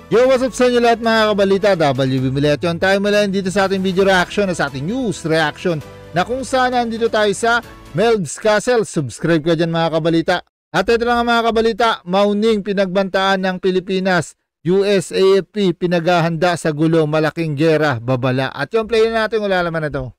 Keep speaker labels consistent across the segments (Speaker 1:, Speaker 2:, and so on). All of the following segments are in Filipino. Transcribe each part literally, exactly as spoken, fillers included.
Speaker 1: Yo, what's up sa inyo lahat mga kabalita? W B Miletion tayo mula dito sa ating video reaction na sa ating news reaction na kung saan nandito tayo sa Melb's Castle. Subscribe ka dyan mga kabalita. At ito na nga mga kabalita, mauning pinagbantaan ng Pilipinas, U S A F P pinaghahanda sa gulo, malaking gera, babala. At yung play natin, wala naman na to.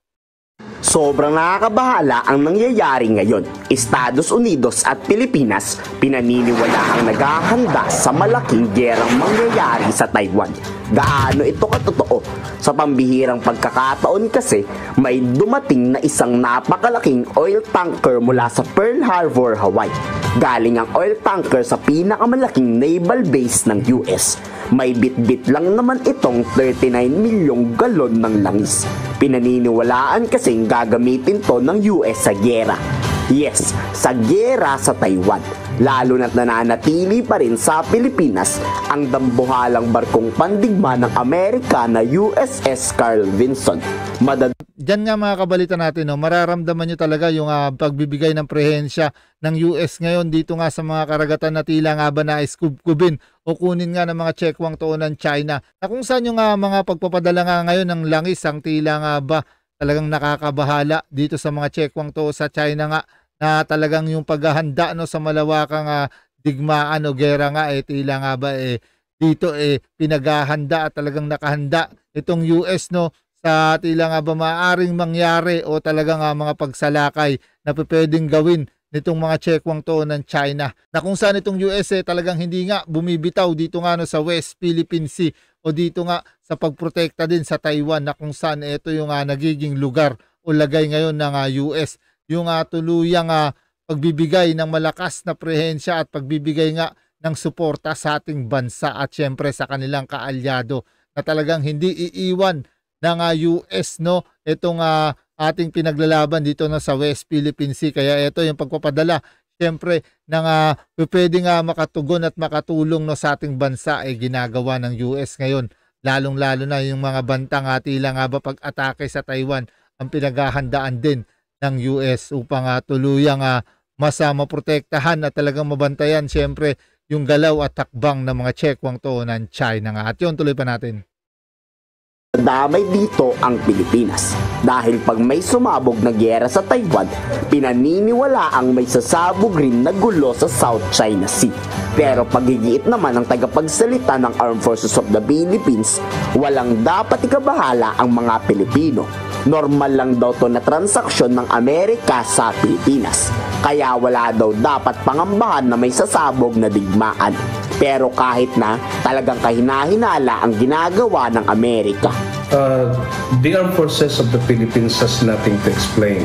Speaker 2: Sobrang nakakabahala ang nangyayari ngayon. Estados Unidos at Pilipinas pinaniniwala ang naghahanda sa malaking gerang mangyayari sa Taiwan. Gaano ito katotoo? Sa pambihirang pagkakataon kasi, may dumating na isang napakalaking oil tanker mula sa Pearl Harbor, Hawaii. Galing ang oil tanker sa pinakamalaking naval base ng U S. May bit-bit lang naman itong thirty-nine milyong galon ng langis. Pinaniniwalaan kasing gagamitin to ng U S sa gera. Yes, sa gera sa Taiwan. Lalo na't nananatili pa rin sa Pilipinas ang dambuhalang barkong pandigma ng Amerika na U S S Carl Vinson. Madad
Speaker 1: Diyan nga mga kabalita natin, no, mararamdaman nyo talaga yung uh, pagbibigay ng prehensya ng U S ngayon dito nga sa mga karagatan na tila nga ba na iskubkubin o kunin nga ng mga tsekwang to ng China. Na kung saan yung uh, mga pagpapadala nga ngayon ng langis ang tila nga ba talagang nakakabahala dito sa mga tsekwang to sa China nga, na talagang yung paghahanda no, sa malawakang uh, digmaan o gera nga eh tila nga ba eh dito eh pinaghahanda at talagang nakahanda itong U S no sa tila nga ba maaaring mangyari o talagang uh, mga pagsalakay na pwedeng gawin nitong mga tsekwang to ng China, na kung saan itong U S eh talagang hindi nga bumibitaw dito nga no sa West Philippine Sea o dito nga sa pagprotekta din sa Taiwan, na kung saan ito yung uh, nagiging lugar o lagay ngayon ng uh, U S, yung uh, tuluyang uh, pagbibigay ng malakas na prehensya at pagbibigay nga ng suporta sa ating bansa at syempre sa kanilang kaalyado, na talagang hindi iiwan ng uh, U S no itong uh, ating pinaglalaban dito na sa West Philippine Sea. Kaya ito yung pagpapadala syempre ng uh, pwede nga makatugon at makatulong no sa ating bansa ay eh, ginagawa ng U S ngayon, lalong lalo na yung mga bantang uh, tila nga ba pag-atake sa Taiwan ang pinaghahandaan din ng U S upang uh, tuluyang uh, mas uh, maprotektahan at talagang mabantayan syempre yung galaw at takbang ng mga tsekwang to ng China nga. At yun, tuloy pa natin.
Speaker 2: Damay dito ang Pilipinas dahil pag may sumabog na giyera sa Taiwan, pinaniniwala ang may sasabog rin na gulo sa South China Sea. Pero pagigiit naman ng tagapagsalita ng Armed Forces of the Philippines, walang dapat ikabahala ang mga Pilipino. Normal lang daw to na transaksyon ng Amerika sa Pilipinas. Kaya wala daw dapat pangambahan na may sasabog na digmaan. Pero kahit na talagang kahinahinala ang ginagawa ng Amerika.
Speaker 3: Uh, the Armed Forces of the Philippines has nothing to explain.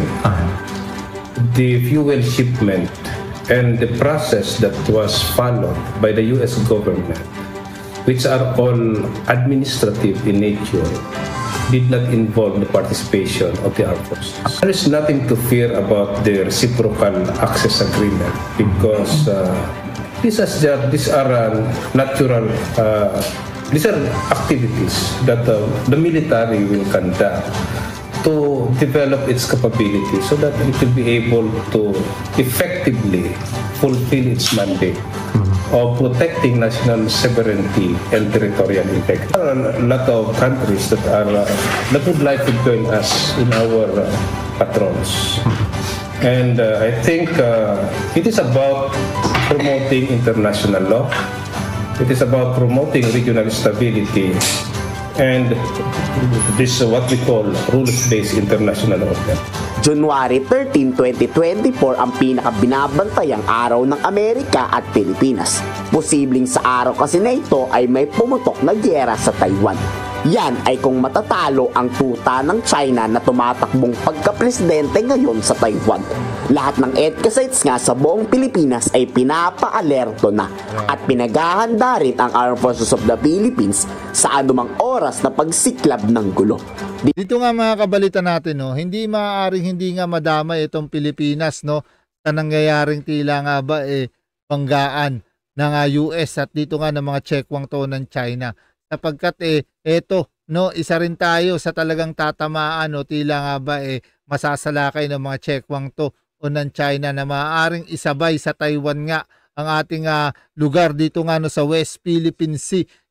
Speaker 3: The fuel shipment and the process that was followed by the U S government, which are all administrative in nature, did not involve the participation of the armed forces. There is nothing to fear about the reciprocal access agreement because uh, these are, these are uh, natural, uh, these are activities that uh, the military will conduct to develop its capability so that it will be able to effectively fulfill its mandate of protecting national sovereignty and territorial integrity. There are a lot of countries that are uh, that would like to join us in our uh, patrols, and uh, I think uh, it is about promoting international law. It is about promoting regional stability and this is what we call rules-based international order.
Speaker 2: January thirteenth, twenty twenty-four ang pinakabinabantayang araw ng Amerika at Pilipinas. Posibleng sa araw kasi na ito ay may pumutok na giyera sa Taiwan. Yan ay kung matatalo ang tuta ng China na tumatakbong pagka-presidente ngayon sa Taiwan. Lahat ng EDCA sites nga sa buong Pilipinas ay pinapa-alerto na at pinaghahanda rin ang Armed Forces of the Philippines sa anumang oras na pagsiklab ng gulo.
Speaker 1: Dito nga mga kabalita natin, no, hindi maaaring hindi nga madamay itong Pilipinas no sa nangyayaring tila nga ba eh banggaan ng uh, U S at dito nga ng mga tsekwang to ng China, sapagkat eh eto no isa rin tayo sa talagang tatamaan no tila nga ba eh masasalakay ng mga tsekwang to o ng China na maaaring isabay sa Taiwan nga ang ating uh, lugar dito nga no sa West Philippine Sea.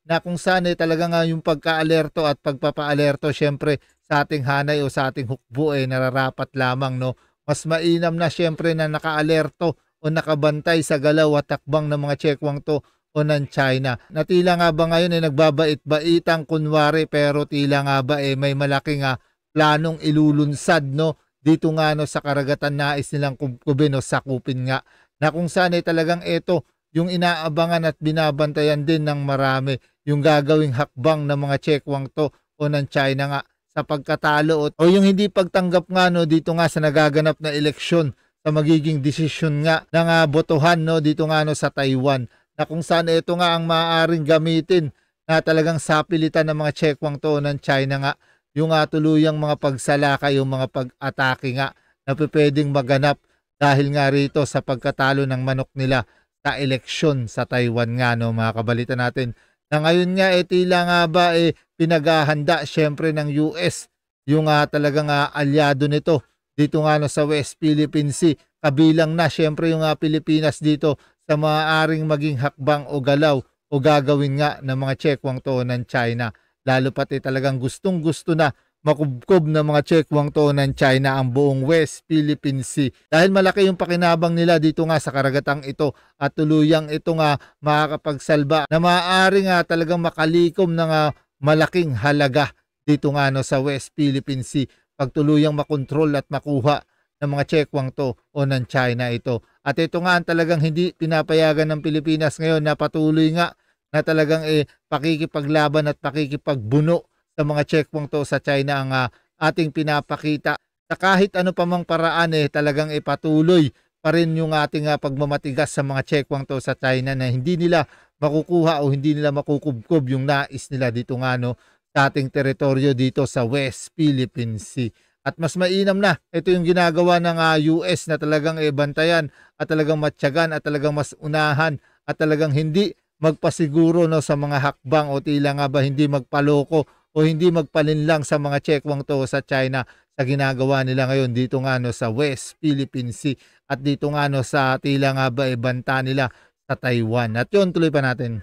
Speaker 1: na kung saan eh, talaga nga yung pagka-alerto at pagpapa-alerto syempre sa ating hanay o sa ating hukbo eh nararapat lamang, no. Mas mainam na syempre na naka-alerto o nakabantay sa galaw at takbang ng mga checkwang to o ng China. Na tila nga ba ngayon eh nagbabait-baitang kunwari pero tila nga ba eh may malaking ah, planong ilulunsad, no, dito nga no sa karagatan nais nilang kubkubin o sakupin nga, na kung saan eh talagang ito yung inaabangan at binabantayan din ng marami, yung gagawing hakbang ng mga checkwang to o ng China nga sa pagkatalo o, o yung hindi pagtanggap nga no dito nga sa nagaganap na eleksyon sa magiging desisyon nga ng uh, botohan no dito nga no sa Taiwan, na kung saan ito nga ang maaaring gamitin na talagang sapilitan ng mga checkwang to ng China nga yung uh, tuluyang mga pagsalakay, yung mga pag-atake nga na pwedeng maganap dahil nga rito sa pagkatalo ng manok nila sa eleksyon sa Taiwan nga, no, mga kabalita natin. Na ngayon nga eh tila nga ba eh pinaghahanda syempre ng U S yung uh, talagang uh, alyado nito dito nga no sa West Philippine Sea, kabilang na syempre yung uh, Pilipinas dito sa maaaring maging hakbang o galaw o gagawin nga ng mga checkwang to ng China. Lalo pati talagang gustong gusto na makubkob ng mga checkwang to ng China ang buong West Philippine Sea. Dahil malaki yung pakinabang nila dito nga sa karagatang ito at tuluyang ito nga makakapagsalba na maaari nga talagang makalikom ng uh, malaking halaga dito nga no sa West Philippine Sea. Pagtuluyang makontrol at makuha ng mga checkwang to o ng China ito. At ito nga ang talagang hindi pinapayagan ng Pilipinas ngayon na patuloy nga na talagang eh, pakikipaglaban at pakikipagbuno sa mga checkwang to sa China ang uh, ating pinapakita. Sa kahit ano pa mang paraan eh talagang ipatuloy pa rin yung ating uh, pagmamatigas sa mga checkwang to sa China na hindi nila makukuha o hindi nila makukubkob yung nais nila dito nga no sa ating teritoryo dito sa West Philippine Sea. At mas mainam na ito yung ginagawa ng uh, U S na talagang eh, bantayan at talagang matyagan at talagang mas unahan at talagang hindi magpasiguro no sa mga hakbang o tila nga ba hindi magpaloko o hindi magpalinlang sa mga checkwang to sa China sa ginagawa nila ngayon dito nga no sa West Philippine Sea at dito nga no sa tila nga ba e banta nila sa Taiwan. At yun, tuloy pa natin.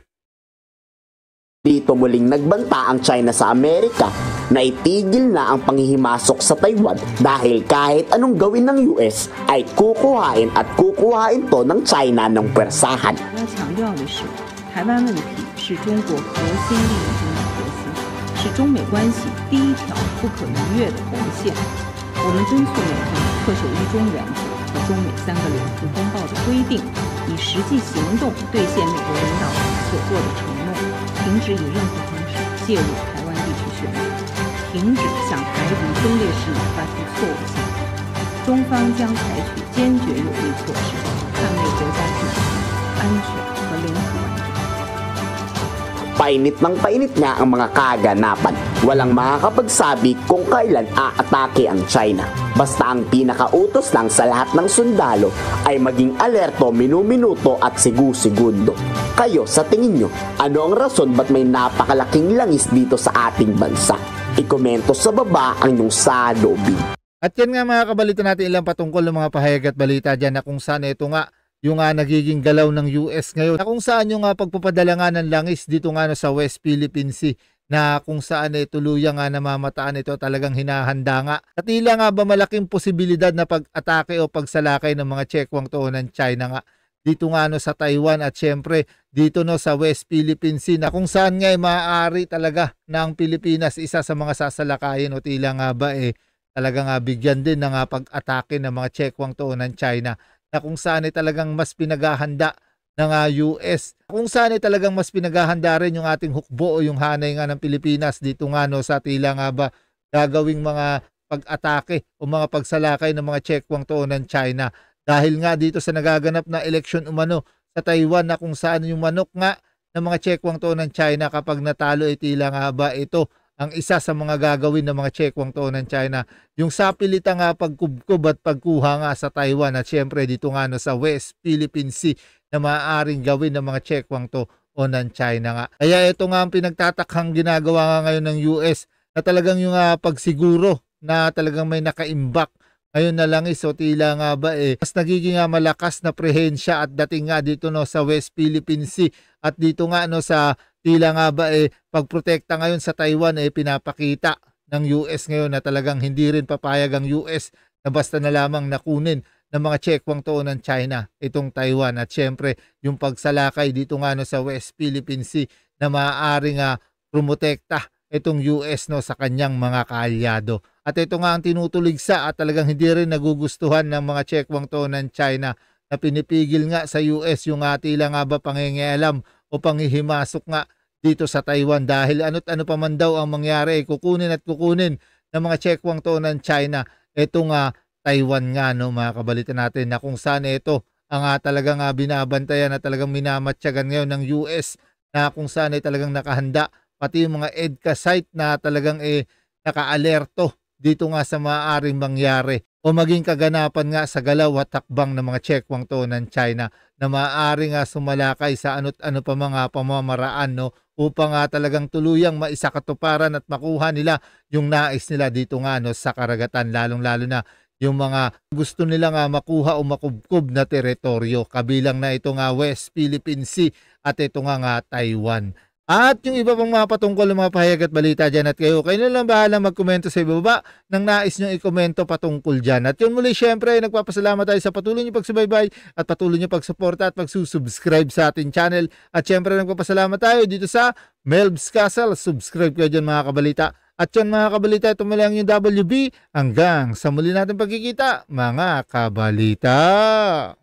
Speaker 2: Dito muling nagbanta ang China sa Amerika na itigil na ang panghihimasok sa Taiwan dahil kahit anong gawin ng U S ay kukuhain at kukuhain to ng China ng pwersahan.
Speaker 4: 要强调的是，台湾问题是中国核心利益中的核心，是中美关系第一条不可逾越的红线。我们敦促美方恪守一中原则和中美三个联合公报的规定，以实际行动兑现美国领导人所做的承诺，停止以任何方式介入台湾地区选举，停止向台独分裂势力发出错误信号。中方将采取坚决有力措施，捍卫国家主权、安全和领土完整。
Speaker 2: Painit ng painit nga ang mga kaganapan. Walang makakapagsabi kung kailan aatake ang China. Basta ang pinakautos lang sa lahat ng sundalo ay maging alerto minuminuto at sigu-segundo. Kayo, sa tingin nyo, ano ang rason ba't may napakalaking langis dito sa ating bansa? Ikomento sa baba ang inyong salobin.
Speaker 1: At yan nga mga kabalita natin ilang patungkol ng mga pahayag at balita dyan na kung saan ito nga yung uh, nagiging galaw ng U S ngayon na kung saan yung uh, pagpapadala nga ng langis dito nga no, sa West Philippine Sea na kung saan eh, tuluyang nga namamataan ito talagang hinahanda nga. At tila nga ba malaking posibilidad na pag-atake o pagsalakay ng mga checkwang to ng China nga dito nga no, sa Taiwan at syempre dito no sa West Philippine Sea na kung saan nga eh, maaari talaga ng Pilipinas isa sa mga sasalakayin o tila nga ba eh talagang uh, bigyan din ng uh, pag-atake ng mga checkwang to ng China na kung saan ay talagang mas pinaghahanda ng uh, U S. Kung saan ay talagang mas pinaghahanda rin yung ating hukbo o yung hanay nga ng Pilipinas dito nga no sa tila nga ba gagawing mga pag-atake o mga pagsalakay ng mga checkwang to ng China. Dahil nga dito sa nagaganap na eleksyon umano sa Taiwan na kung saan yung manok nga ng mga checkwang to ng China kapag natalo ay tila nga ba ito ang isa sa mga gagawin ng mga checkwang to ng China, yung sapilita nga pagkubkob at pagkuha nga sa Taiwan at syempre dito nga no, sa West Philippine Sea na maaaring gawin ng mga checkwang to o ng China nga. Kaya ito nga ang pinagtatakhang ginagawa nga ngayon ng U S na talagang yung uh, pagsiguro na talagang may nakaimbak ngayon na langis o tila nga ba eh mas nagiging uh, malakas na prehensya at dating nga dito no sa West Philippine Sea at dito nga no sa tila nga ba eh pagprotekta ngayon sa Taiwan eh pinapakita ng U S ngayon na talagang hindi rin papayag ang U S na basta na lamang nakunin ng mga tsekwang to ng China itong Taiwan. At syempre yung pagsalakay dito nga no sa West Philippine Sea na maaaring uh, promotekta itong U S no sa kanyang mga kaalyado. At ito nga ang tinutuligsa at talagang hindi rin nagugustuhan ng mga tsekwang to ng China na pinipigil nga sa U S yung uh, tila nga ba pangingialam o panghihimasok nga dito sa Taiwan dahil ano't ano pa man daw ang mangyari, kukunin at kukunin ng mga tsekwang to ng China itong uh, Taiwan nga no mga kabalita natin na kung saan ito ang uh, talagang uh, binabantayan na talagang minamatyagan ngayon ng U S na kung saan ay talagang nakahanda pati yung mga EDCA site na talagang eh naka-alerto dito nga sa maaaring mangyari o maging kaganapan nga sa galaw at takbang ng mga tsekwang to ng China na maaari nga sumalakay sa ano't ano pa mga pamamaraan no upang nga talagang tuluyang maisakatuparan at makuha nila yung nais nila dito nga no sa karagatan, lalong-lalo na yung mga gusto nila nga makuha o makubkob na teritoryo kabilang na ito nga West Philippine Sea at ito nga nga Taiwan. At yung iba pang mga patungkol ng mga pahayag at balita dyan at kayo, kayo na lang bahala magkomento sa ibaba ng nais nyo ikomento patungkol dyan. At yun muli, syempre, nagpapasalamat tayo sa patuloy nyo pagsubaybay at patuloy nyo pagsuporta at pagsusubscribe sa ating channel. At syempre, nagpapasalamat tayo dito sa Melbs Castle. Subscribe kayo dyan mga kabalita. At yun mga kabalita, ito muli ang yung W B. Hanggang sa muli natin pagkikita, mga kabalita.